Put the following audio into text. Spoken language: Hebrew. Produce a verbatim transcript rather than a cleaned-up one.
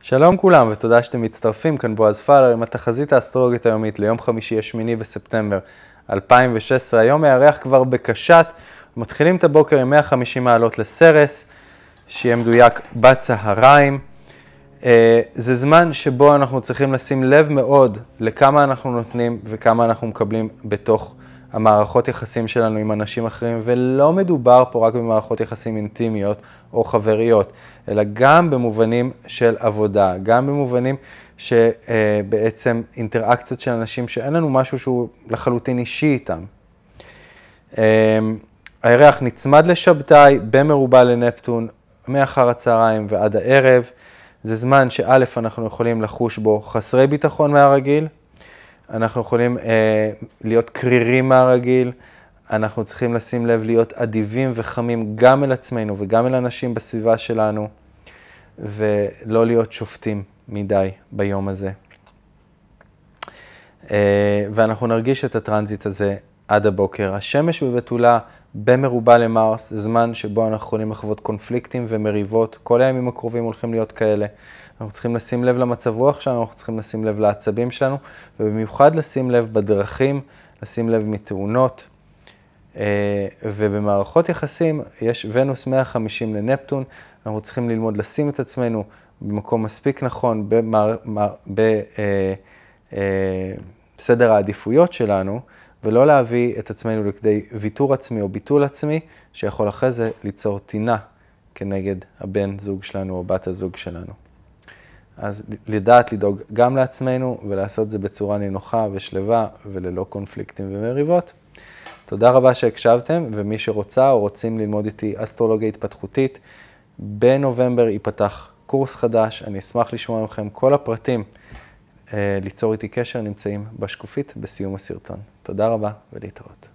שלום כולם ותודה שאתם מצטרפים, כאן בועז פלר עם התחזית האסטרולוגית היומית ליום חמישי השמיני בספטמבר אלפיים ושש עשרה. היום הירח כבר בקשת, מתחילים את הבוקר עם מאה וחמישים מעלות לסרס, שיהיה מדויק בצהריים. זה זמן שבו אנחנו צריכים לשים לב מאוד לכמה אנחנו נותנים וכמה אנחנו מקבלים בתוך המערכות יחסים שלנו עם אנשים אחרים, ולא מדובר פה רק במערכות יחסים אינטימיות או חבריות, אלא גם במובנים של עבודה, גם במובנים שבעצם אינטראקציות של אנשים שאין לנו משהו שהוא לחלוטין אישי איתם. הירח נצמד לשבתאי במרובע לנפטון מאחר הצהריים ועד הערב. זה זמן שא' אנחנו יכולים לחוש בו חסרי ביטחון מהרגיל, אנחנו יכולים אה, להיות קרירים מהרגיל, אנחנו צריכים לשים לב להיות אדיבים וחמים גם אל עצמנו וגם אל אנשים בסביבה שלנו, ולא להיות שופטים מדי ביום הזה. אה, ואנחנו נרגיש את הטרנזיט הזה עד הבוקר. השמש בבתולה במרובע למרס, זה זמן שבו אנחנו יכולים לחוות קונפליקטים ומריבות, כל הימים הקרובים הולכים להיות כאלה. אנחנו צריכים לשים לב למצב רוח שלנו, אנחנו צריכים לשים לב לעצבים שלנו, ובמיוחד לשים לב בדרכים, לשים לב מתאונות. ובמערכות יחסים יש ונוס מאה וחמישים לנפטון, אנחנו צריכים ללמוד לשים את עצמנו במקום מספיק נכון בסדר העדיפויות שלנו, ולא להביא את עצמנו לכדי ויתור עצמי או ביטול עצמי, שיכול אחרי זה ליצור טינה כנגד הבן זוג שלנו או בת הזוג שלנו. אז לדעת לדאוג גם לעצמנו ולעשות זה בצורה נינוחה ושלווה וללא קונפליקטים ומריבות. תודה רבה שהקשבתם, ומי שרוצה או רוצים ללמוד איתי אסטרולוגיה התפתחותית, בנובמבר ייפתח קורס חדש, אני אשמח לשמוע מכם. כל הפרטים ליצור איתי קשר נמצאים בשקופית בסיום הסרטון. תודה רבה ולהתראות.